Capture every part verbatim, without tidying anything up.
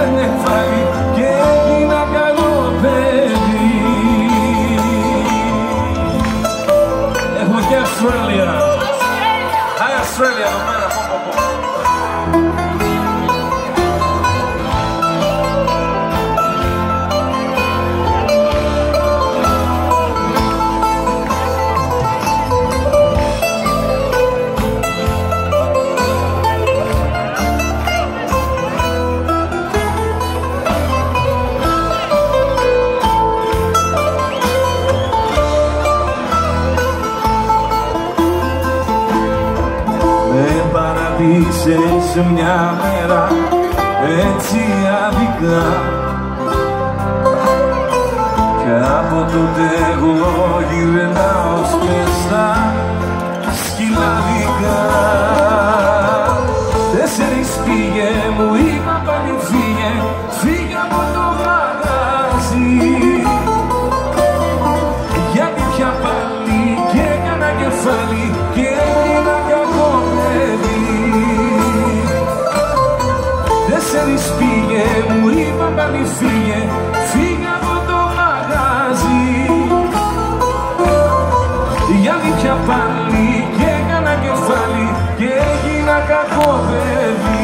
νεφάλι και έγινα καλό παιδί. Έχουμε και Αυστραλία. Hi Australia, εδώ πέρα, πω πω πω. Σε μια μέρα έτσι άδικα κι από τότε εγώ γυρνάω σπέστα σκυλάδικα. Τέσσερις πήγε, μου είπα πάλι φύγε, φύγε από το μαγαζί, γιατί πια πάλι και έκανα κεφάλι και έγινα κακό παιδί. Τέσσερις πήγε, μου είπα πάλι φύγε, φύγε από το μαγαζί, γιατί πια πάλι και έκανα κεφάλι και έγινα κακό παιδί.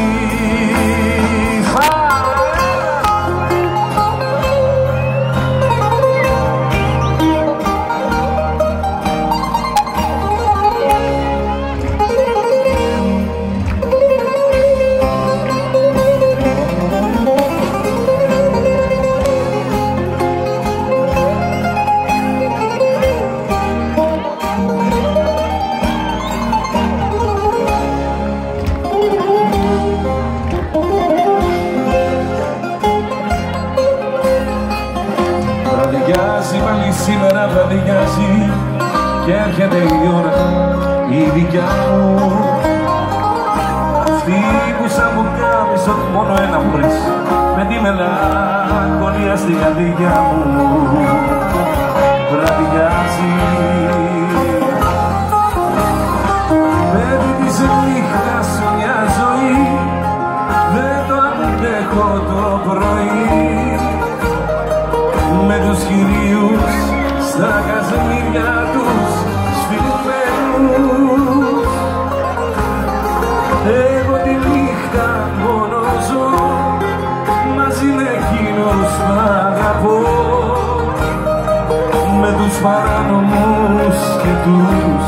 Πάλι σήμερα βραδιάζει και έρχεται η ώρα η δικιά μου, αυτή που σαν μου κάνεις ότι μόνο ένα μου βρεις με τη μελαγχολία στην καρδιά μου. Βραδιάζει παιδί της νύχτας μια ζωή, δεν το αντέχω το πρωί με τους κυρίους στα καζεμίρια τους σφιγμένους. Εγώ τη νύχτα μόνο ζω μαζί με εκείνους που αγαπώ, με τους παράνομους και τους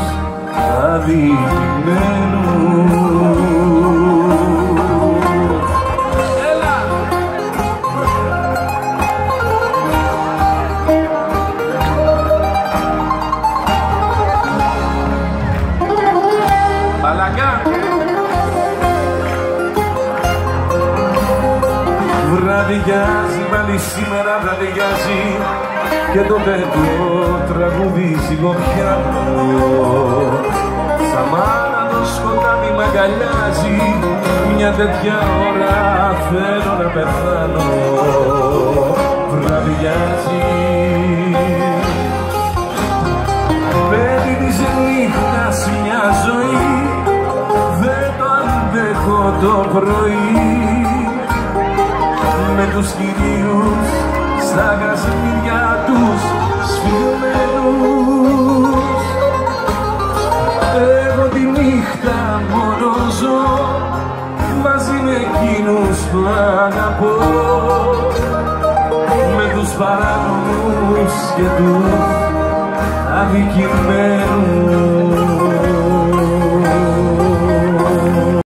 αδικημένους. Βραδιάζει, πάλι σήμερα βραδιάζει και τότε το τραγούδι σιγοπιάνω. Σαν μάνα το σκοτάδι μ' αγκαλιάζει, μια τέτοια ώρα θέλω να πεθάνω. Βραδιάζει παιδί της νύχτας μια ζωή, δεν το αντέχω το πρωί με τους κυρίους στα καζεμίρια τους σφιγμένους. Εγώ τη νύχτα μόνο ζω μαζί με εκείνους που αγαπώ, με τους παράνομους και τους αδικημένους.